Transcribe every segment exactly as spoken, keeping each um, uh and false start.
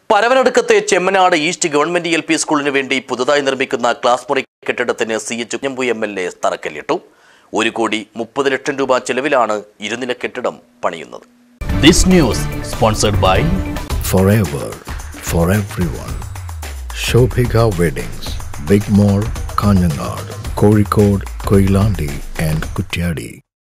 പരവനടുക്കത്തെ Chemmanad east government L P സ്കൂളിന് വേണ്ടി പുതുതായി നിർമ്മിക്കുന്ന ക്ലാസ് മുറി കെട്ടിടത്തിന് C H Kunhambu M L A തറക്കല്ലിട്ടു. ഒരു കോടി മുപ്പത് ലക്ഷം രൂപ ചെലവിലാണ് ഇരുനില കെട്ടിടം പണിയുന്നത്. This news sponsored by Forever for everyone. Shobhika Weddings, Big Mall, Kanyanad, Kozhikode, Koilandi and Kutyadi.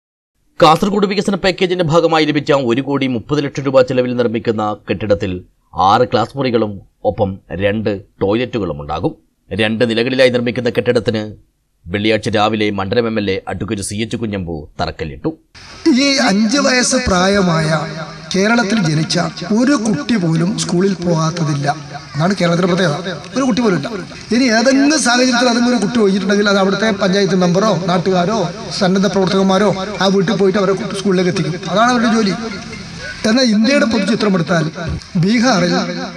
Kasaragod വികസന പാക്കേജിന്റെ ഭാഗമായി ലഭിച്ച ഒരു കോടി മുപ്പത് ലക്ഷം രൂപ ചെലവിൽ നിർമ്മിക്കുന്ന കെട്ടിടത്തിൽ ആറ് ക്ലാസ് മുറികളും ഒപ്പം രണ്ട് ടോയ്ലറ്റുകളും ഉണ്ടാകും. രണ്ട് നിലകളിലായി നിർമ്മിക്കുന്ന കെട്ടിടത്തിന് വെള്ളിയാഴ്ച രാവിലെ മണ്ഡലം M L A advocate C H Kunhambu തറക്കല്ലിട്ടു. ഈ അഞ്ച് വയസ്സ് പ്രായമായ കേരളത്തിൽ ജനിച്ച ഒരു കുട്ടി പോലും സ്കൂളിൽ പോകാത്തതില്ല എന്നാണ് കേരളത്തിലെ പ്രത്യേകത. ഒരു കുട്ടി പോലും ഇല്ല. ഇനി ഏതെങ്കിലും സാഹചര്യത്തിൽ അതെങ്കിലും ഒരു കുട്ടി ഒഴിച്ചിട്ടുണ്ടെങ്കിൽ അത് അവിടുത്തെ പഞ്ചായത്ത് മെമ്പറോ നാട്ടുകാരോ സന്നദ്ധ പ്രവർത്തകന്മാരോ ആ വീട്ടിൽ പോയിട്ട് അവരെ സ്കൂളിലേക്ക് എത്തിക്കും. അതാണ് അവരുടെ ജോലി. എന്നാൽ ഇന്ത്യയുടെ പൊതുചിത്രം എടുത്താൽ ബീഹാറിൽ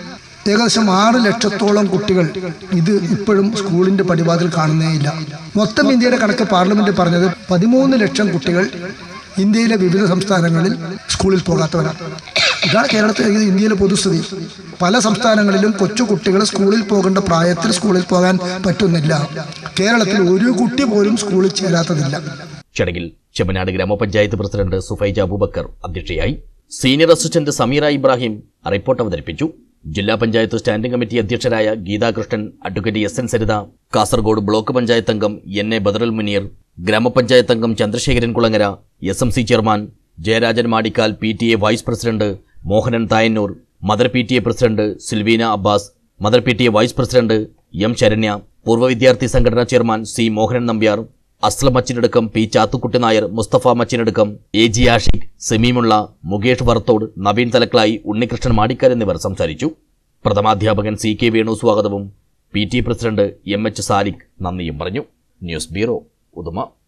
ഏകദേശം ആറ് ലക്ഷത്തോളം കുട്ടികൾ ഇത് ഇപ്പോഴും സ്കൂളിന്റെ പടിവാതിൽ കാണുന്നേയില്ല. മൊത്തം ഇന്ത്യയുടെ കണക്ക് പാർലമെന്റ് പറഞ്ഞത് പതിമൂന്ന് ലക്ഷം കുട്ടികൾ ഇന്ത്യയിലെ വിവിധ സംസ്ഥാനങ്ങളിൽ സ്കൂളിൽ പോകാത്തവരാണ്. ഇതാണ് കേരളത്തിലെ ഇന്ത്യയിലെ പൊതുസ്ഥിതി. പല സംസ്ഥാനങ്ങളിലും കൊച്ചു കുട്ടികൾ സ്കൂളിൽ പോകേണ്ട പ്രായത്തിൽ സ്കൂളിൽ പോകാൻ പറ്റുന്നില്ല. കേരളത്തിൽ ഒരു കുട്ടി പോലും സ്കൂളിൽ ചേരാത്തതില്ല. ചടങ്ങിൽ ചെമ്മനാട് ഗ്രാമപഞ്ചായത്ത് പ്രസിഡന്റ് സുഫൈജ അബൂബക്കർ അധ്യക്ഷയായി. Senior assistant Sameera Ibrahim report അവതരിപ്പിച്ചു. ജില്ലാ പഞ്ചായത്ത് സ്റ്റാൻഡിംഗ് കമ്മിറ്റി അധ്യക്ഷരായ Geethakrishnan, advocate S N Saritha, Kasaragod block panchayat അംഗം എൻ എ ബദറുൽ മുനീർ, ഗ്രാമപഞ്ചായത്ത് അംഗം Chandrasekharan Kulangara, S M C chairman Jayarajan Madikkal, P T A vice president Mohanan Thayannur, mother P T A president Silvina Abbas, mother P T A vice president M Saranya, പൂർവ്വ വിദ്യാർത്ഥി സംഘടനാ chairman C Mohanan Nambiar, Aslam Machinadukkam, P Chathukutty Nair, Musthafa Machinadukkam, A G Ashiq, Semeemulla, Mukesh Varathode, Naveen Thalaklayi, Unnikrishnan Madikkal എന്നിവർ സംസാരിച്ചു. പ്രഥമാധ്യാപകൻ C K Venu സ്വാഗതവും P T A president M H Saliq നന്ദിയും പറഞ്ഞു. News bureau, Uduma.